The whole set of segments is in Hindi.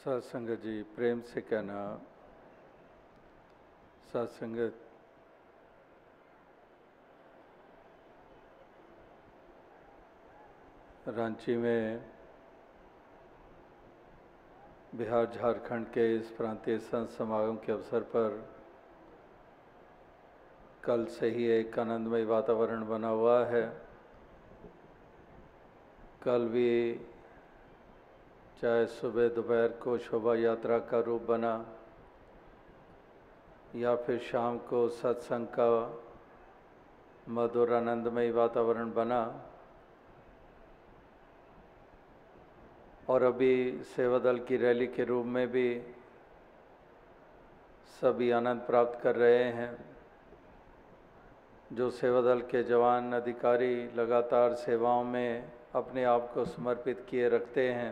सत्संगत जी प्रेम से कहना, सत्संगत रांची में बिहार झारखंड के इस प्रांतीय संत समागम के अवसर पर कल से ही एक आनंदमय वातावरण बना हुआ है। कल भी चाहे सुबह दोपहर को शोभा यात्रा का रूप बना या फिर शाम को सत्संग का मधुर आनंदमय वातावरण बना, और अभी सेवा दल की रैली के रूप में भी सभी आनंद प्राप्त कर रहे हैं। जो सेवा दल के जवान अधिकारी लगातार सेवाओं में अपने आप को समर्पित किए रखते हैं,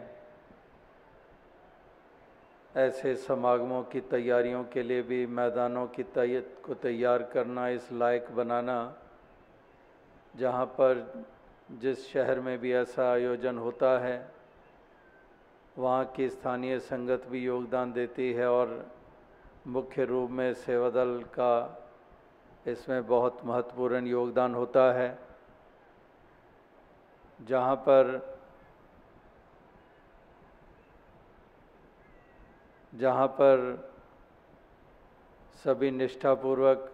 ऐसे समागमों की तैयारियों के लिए भी मैदानों की को तैयार करना, इस लायक बनाना, जहाँ पर जिस शहर में भी ऐसा आयोजन होता है वहाँ की स्थानीय संगत भी योगदान देती है और मुख्य रूप में सेवा दल का इसमें बहुत महत्वपूर्ण योगदान होता है। जहाँ पर सभी निष्ठापूर्वक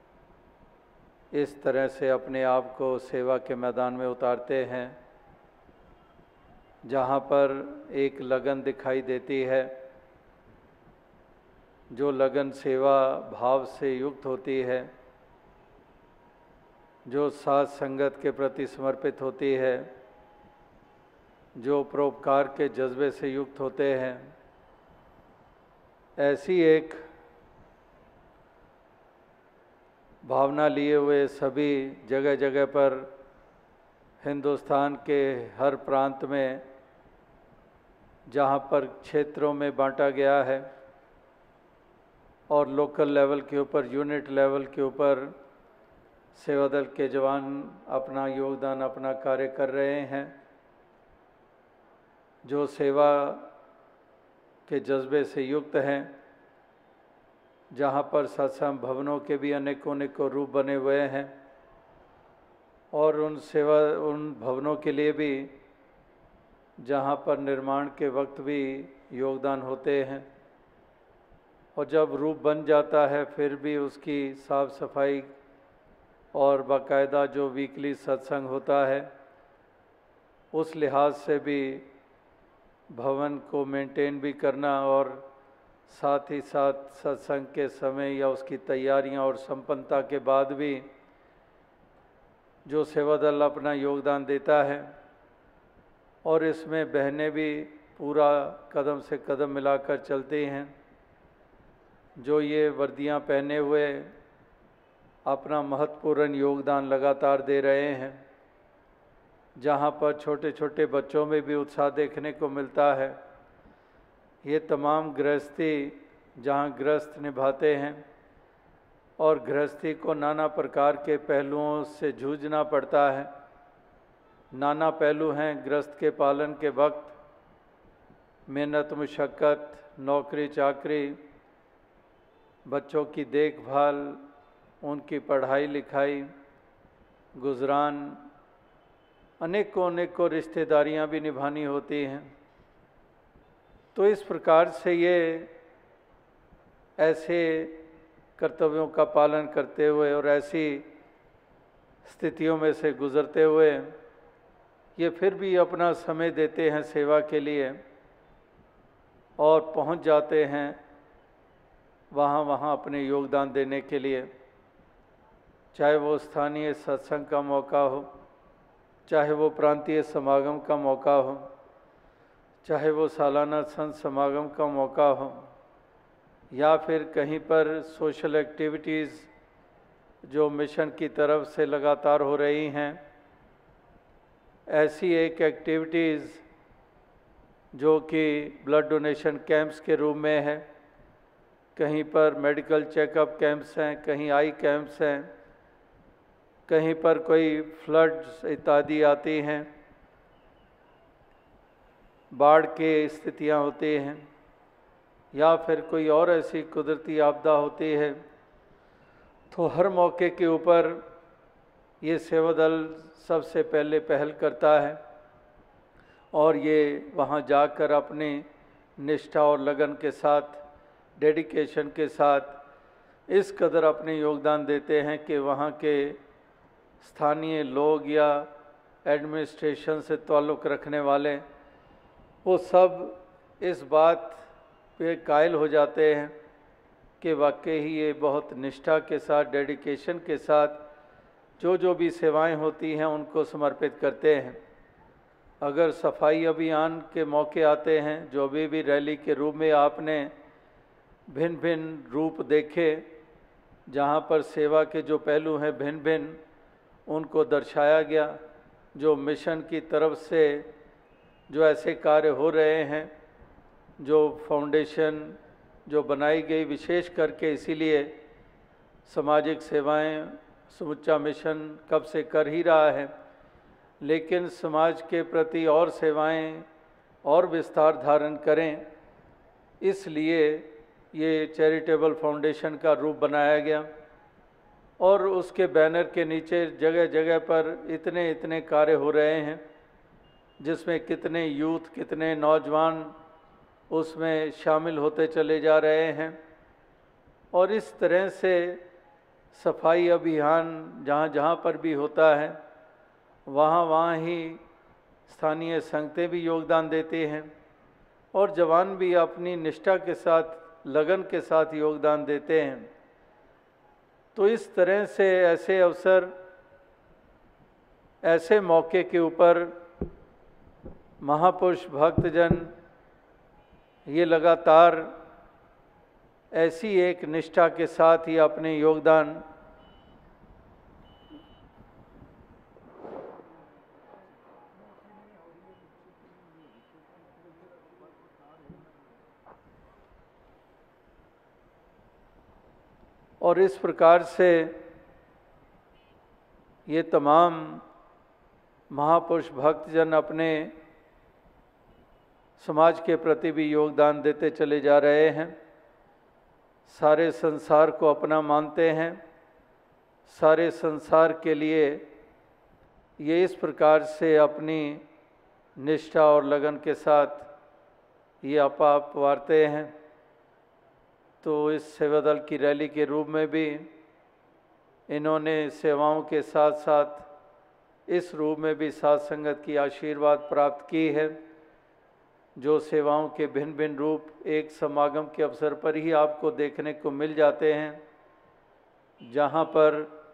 इस तरह से अपने आप को सेवा के मैदान में उतारते हैं, जहाँ पर एक लगन दिखाई देती है, जो लगन सेवा भाव से युक्त होती है, जो साथ संगत के प्रति समर्पित होती है, जो परोपकार के जज्बे से युक्त होते हैं, ऐसी एक भावना लिए हुए सभी जगह जगह पर हिंदुस्तान के हर प्रांत में, जहाँ पर क्षेत्रों में बांटा गया है और लोकल लेवल के ऊपर, यूनिट लेवल के ऊपर सेवा दल के जवान अपना योगदान, अपना कार्य कर रहे हैं। जो सेवा के जज्बे से युक्त हैं, जहाँ पर सत्संग भवनों के भी अनेकों रूप बने हुए हैं और उन भवनों के लिए भी जहाँ पर निर्माण के वक्त भी योगदान होते हैं, और जब रूप बन जाता है फिर भी उसकी साफ सफाई और बाकायदा जो वीकली सत्संग होता है उस लिहाज से भी भवन को मेंटेन भी करना, और साथ ही साथ सत्संग के समय या उसकी तैयारियां और संपन्नता के बाद भी जो सेवा दल अपना योगदान देता है, और इसमें बहनें भी पूरा कदम से कदम मिलाकर चलती हैं। जो ये वर्दियां पहने हुए अपना महत्वपूर्ण योगदान लगातार दे रहे हैं, जहाँ पर छोटे छोटे बच्चों में भी उत्साह देखने को मिलता है। ये तमाम गृहस्थी जहाँ गृहस्थ निभाते हैं, और गृहस्थी को नाना प्रकार के पहलुओं से जूझना पड़ता है। नाना पहलू हैं गृहस्थ के पालन के वक्त, मेहनत मुशक्क़त, नौकरी चाकरी, बच्चों की देखभाल, उनकी पढ़ाई लिखाई, गुजरान, अनेकों रिश्तेदारियां भी निभानी होती हैं। तो इस प्रकार से ये ऐसे कर्तव्यों का पालन करते हुए और ऐसी स्थितियों में से गुजरते हुए ये फिर भी अपना समय देते हैं सेवा के लिए, और पहुंच जाते हैं वहाँ अपने योगदान देने के लिए। चाहे वो स्थानीय सत्संग का मौका हो, चाहे वो प्रांतीय समागम का मौका हो, चाहे वो सालाना संत समागम का मौका हो, या फिर कहीं पर सोशल एक्टिविटीज़ जो मिशन की तरफ से लगातार हो रही हैं, ऐसी एक एक्टिविटीज़ जो कि ब्लड डोनेशन कैंप्स के रूप में है, कहीं पर मेडिकल चेकअप कैंप्स हैं, कहीं आई कैंप्स हैं, कहीं पर कोई फ्लड्स इत्यादि आती हैं, बाढ़ की स्थितियां होती हैं, या फिर कोई और ऐसी कुदरती आपदा होती है, तो हर मौके के ऊपर ये सेवा दल सबसे पहले पहल करता है और ये वहाँ जाकर अपनी निष्ठा और लगन के साथ, डेडिकेशन के साथ इस कदर अपने योगदान देते हैं कि वहाँ के स्थानीय लोग या एडमिनिस्ट्रेशन से ताल्लुक़ रखने वाले वो सब इस बात पे कायल हो जाते हैं कि वाकई ही ये बहुत निष्ठा के साथ, डेडिकेशन के साथ जो भी सेवाएं होती हैं उनको समर्पित करते हैं। अगर सफाई अभियान के मौके आते हैं, जो भी रैली के रूप में आपने भिन्न भिन्न रूप देखे, जहाँ पर सेवा के जो पहलू हैं भिन्न भिन्न उनको दर्शाया गया, जो मिशन की तरफ से जो ऐसे कार्य हो रहे हैं, जो फाउंडेशन जो बनाई गई विशेष करके इसीलिए सामाजिक सेवाएं समूचा मिशन कब से कर ही रहा है, लेकिन समाज के प्रति और सेवाएं और विस्तार धारण करें, इसलिए ये चैरिटेबल फाउंडेशन का रूप बनाया गया और उसके बैनर के नीचे जगह जगह पर इतने कार्य हो रहे हैं जिसमें कितने यूथ, कितने नौजवान उसमें शामिल होते चले जा रहे हैं। और इस तरह से सफाई अभियान जहाँ जहाँ पर भी होता है वहाँ ही स्थानीय संगतें भी योगदान देती हैं और जवान भी अपनी निष्ठा के साथ, लगन के साथ योगदान देते हैं। तो इस तरह से ऐसे अवसर, ऐसे मौके के ऊपर महापुरुष भक्तजन ये लगातार ऐसी एक निष्ठा के साथ ही अपने योगदान और इस प्रकार से ये तमाम महापुरुष भक्तजन अपने समाज के प्रति भी योगदान देते चले जा रहे हैं। सारे संसार को अपना मानते हैं, सारे संसार के लिए ये इस प्रकार से अपनी निष्ठा और लगन के साथ ये आप वारते हैं। तो इस सेवा दल की रैली के रूप में भी इन्होंने सेवाओं के साथ साथ इस रूप में भी साथ संगत की आशीर्वाद प्राप्त की है, जो सेवाओं के भिन्न भिन्न रूप एक समागम के अवसर पर ही आपको देखने को मिल जाते हैं, जहाँ पर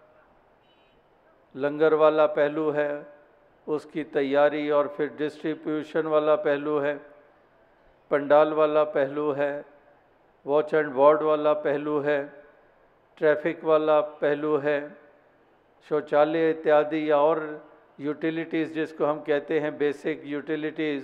लंगर वाला पहलू है, उसकी तैयारी, और फिर डिस्ट्रीब्यूशन वाला पहलू है, पंडाल वाला पहलू है, वॉच एंड वार्ड वाला पहलू है, ट्रैफिक वाला पहलू है, शौचालय इत्यादि या और यूटिलिटीज़ जिसको हम कहते हैं बेसिक यूटिलिटीज़,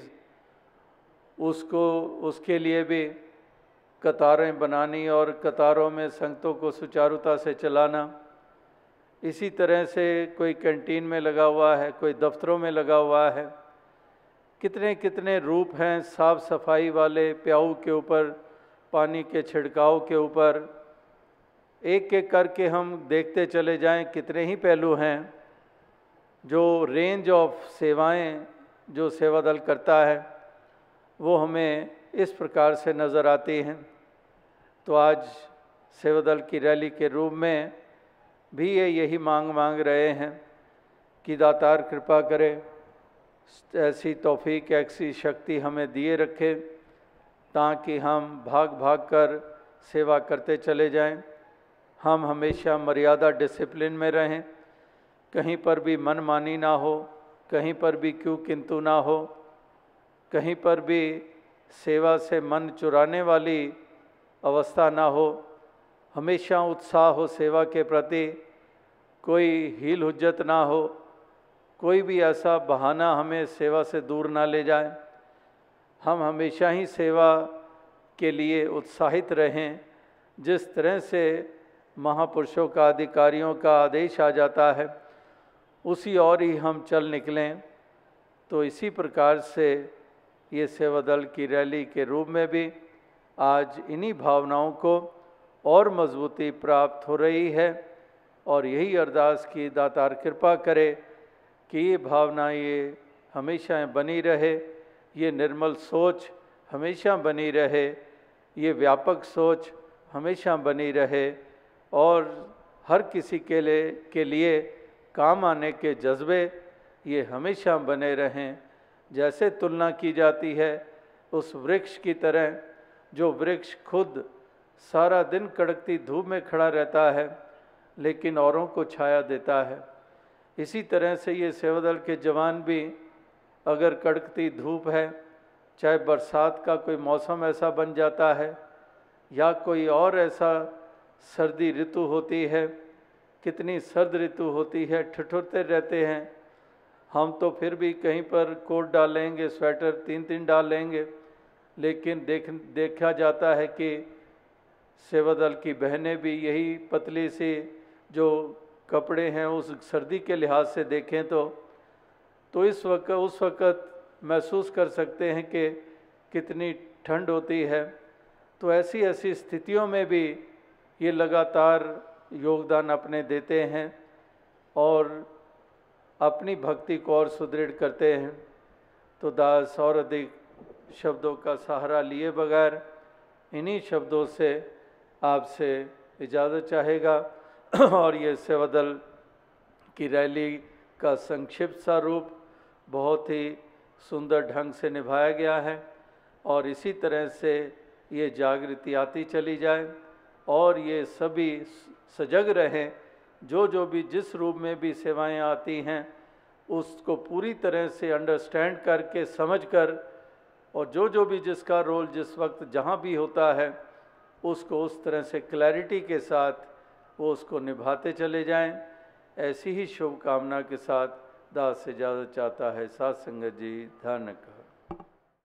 उसके लिए भी कतारें बनानी और कतारों में संगतों को सुचारुता से चलाना। इसी तरह से कोई कैंटीन में लगा हुआ है, कोई दफ्तरों में लगा हुआ है, कितने कितने रूप हैं साफ़ सफाई वाले, प्याऊ के ऊपर, पानी के छिड़काव के ऊपर, एक एक करके हम देखते चले जाएं, कितने ही पहलू हैं। जो रेंज ऑफ सेवाएं जो सेवा दल करता है वो हमें इस प्रकार से नज़र आती हैं। तो आज सेवा दल की रैली के रूप में भी ये यही मांग रहे हैं कि दातार कृपा करे, ऐसी तौफीक, ऐसी शक्ति हमें दिए रखे ताकि हम भाग कर सेवा करते चले जाएं। हम हमेशा मर्यादा, डिसिप्लिन में रहें, कहीं पर भी मनमानी ना हो, कहीं पर भी क्यों किंतु ना हो, कहीं पर भी सेवा से मन चुराने वाली अवस्था ना हो, हमेशा उत्साह हो सेवा के प्रति, कोई हील हुज्जत ना हो, कोई भी ऐसा बहाना हमें सेवा से दूर ना ले जाए। हम हमेशा ही सेवा के लिए उत्साहित रहें। जिस तरह से महापुरुषों का, अधिकारियों का आदेश आ जाता है उसी और ही हम चल निकलें। तो इसी प्रकार से ये सेवा दल की रैली के रूप में भी आज इन्हीं भावनाओं को और मजबूती प्राप्त हो रही है और यही अरदास की दातार कृपा करे कि ये भावना ये हमेशा बनी रहे, ये निर्मल सोच हमेशा बनी रहे, ये व्यापक सोच हमेशा बनी रहे और हर किसी के लिए काम आने के जज्बे ये हमेशा बने रहें। जैसे तुलना की जाती है उस वृक्ष की तरह, जो वृक्ष खुद सारा दिन कड़कती धूप में खड़ा रहता है लेकिन औरों को छाया देता है, इसी तरह से ये सेवादल के जवान भी अगर कड़कती धूप है, चाहे बरसात का कोई मौसम ऐसा बन जाता है या कोई और ऐसा सर्दी ऋतु होती है, कितनी सर्द ऋतु होती है, ठिठुरते रहते हैं हम, तो फिर भी कहीं पर कोट डाल लेंगे, स्वेटर 3-3 डाल लेंगे, लेकिन देखा जाता है कि सेवादल की बहनें भी यही पतली सी जो कपड़े हैं उस सर्दी के लिहाज से देखें तो उस वक़्त महसूस कर सकते हैं कि कितनी ठंड होती है। तो ऐसी स्थितियों में भी ये लगातार योगदान अपने देते हैं और अपनी भक्ति को और सुदृढ़ करते हैं। तो दास और अधिक शब्दों का सहारा लिए बगैर इन्हीं शब्दों से आपसे इजाज़त चाहेगा और ये सेवादल की रैली का संक्षिप्त सा रूप बहुत ही सुंदर ढंग से निभाया गया है और इसी तरह से ये जागृति आती चली जाए और ये सभी सजग रहें, जो भी जिस रूप में भी सेवाएं आती हैं उसको पूरी तरह से अंडरस्टैंड करके समझकर और जो भी जिसका रोल जिस वक्त जहाँ भी होता है उसको उस तरह से क्लैरिटी के साथ वो उसको निभाते चले जाएं। ऐसी ही शुभकामना के साथ दास से इजाज़त चाहता है। साथ संगत जी, ध्यान रखा।